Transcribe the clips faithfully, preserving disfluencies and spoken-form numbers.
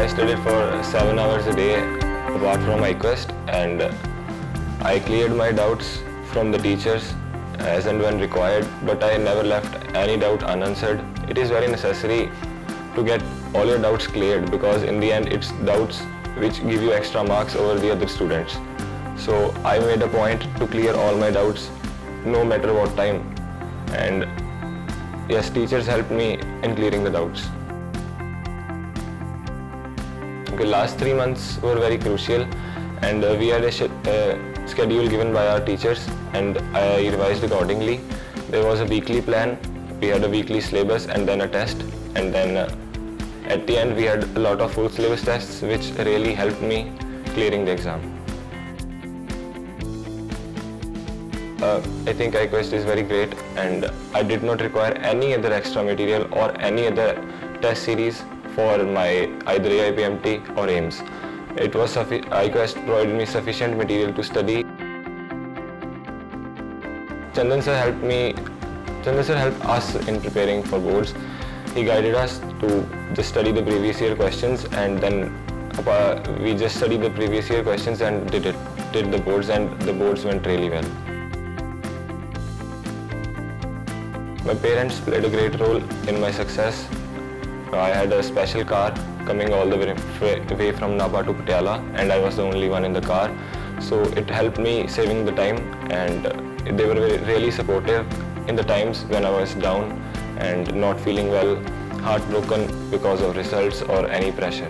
I studied for seven hours a day apart from iQuest, and I cleared my doubts from the teachers as and when required, but I never left any doubt unanswered. It is very necessary to get all your doubts cleared, because in the end it's doubts which give you extra marks over the other students. So I made a point to clear all my doubts no matter what time, and yes, teachers helped me in clearing the doubts. Okay, last three months were very crucial, and uh, we had a uh, schedule given by our teachers, and I revised accordingly. There was a weekly plan, we had a weekly syllabus and then a test, and then uh, at the end we had a lot of full syllabus tests which really helped me clearing the exam. Uh, I think iQuest is very great, and I did not require any other extra material or any other test series for my either A I P M T or AIMS. It was iQuest provided me sufficient material to study. Chandan sir helped me, Chandan sir helped us in preparing for boards. He guided us to just study the previous year questions, and then uh, we just studied the previous year questions and did it, did the boards, and the boards went really well. My parents played a great role in my success. I had a special car coming all the way from Napa to Patiala, and I was the only one in the car. So it helped me saving the time, and they were really supportive in the times when I was down and not feeling well, heartbroken because of results or any pressure.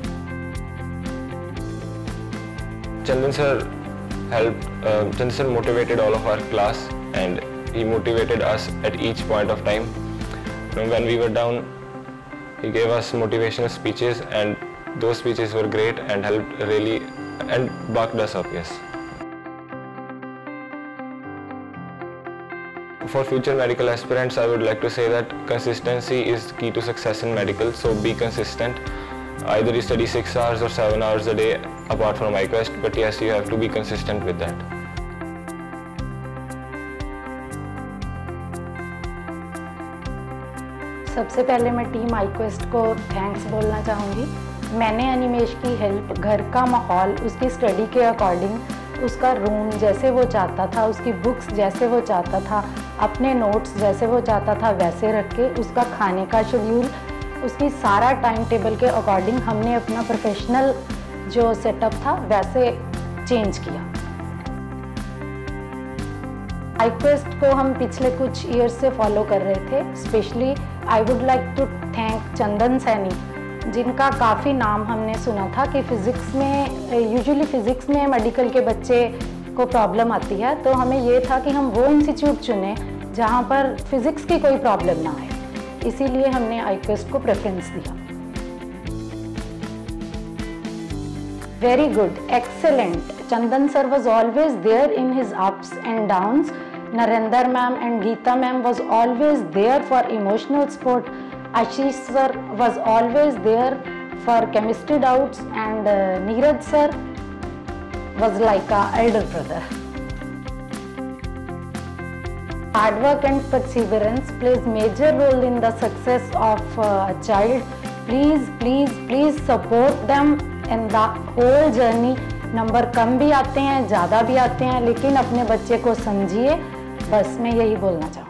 Chandan sir helped, uh, Chandan sir motivated all of our class, and he motivated us at each point of time. When we were down, he gave us motivational speeches, and those speeches were great and helped really and bucked us up, yes. For future medical aspirants, I would like to say that consistency is key to success in medical, so be consistent. Either you study six hours or seven hours a day apart from iQuest, but yes, you have to be consistent with that. सबसे पहले मैं team iQuest को thanks बोलना चाहूँगी। मैंने अनिमेश की help, घर का माहौल उसकी स्टडी के अकॉर्डिंग, उसका रूम जैसे वो चाहता था, उसकी बुक्स जैसे वो चाहता था, अपने नोट्स जैसे वो चाहता था वैसे रख के, उसका खाने का शेड्यूल, उसकी सारा टाइम टेबल के अकॉर्डिंग हमने अपना प्रोफेशनल जो सेटअप था वैसे चेंज किया। iQuest को हम पिछले कुछ ईयर्स से फॉलो कर रहे थे। Specially I would like to thank Chandan Saini, जिनका काफ़ी नाम हमने सुना था कि फ़िज़िक्स में, यूजुअली फ़िज़िक्स में मेडिकल के बच्चे को प्रॉब्लम आती है, तो हमें ये था कि हम वो इंस्टीट्यूट चुने जहाँ पर फ़िज़िक्स की कोई प्रॉब्लम ना आए, इसीलिए हमने iQuest को प्रेफरेंस दिया। Very good, excellent. Chandan sir was always there in his ups and downs. Narendra ma'am and Geeta ma'am was always there for emotional support. Ashish sir was always there for chemistry doubts, and uh, Neeraj sir was like a elder brother. Hard work and perseverance plays major role in the success of uh, a child. Please, please, please support them in the whole journey. Number कम भी आते हैं, ज़्यादा भी आते हैं, लेकिन अपने बच्चे को समझिए, बस मैं यही बोलना चाहूँगी।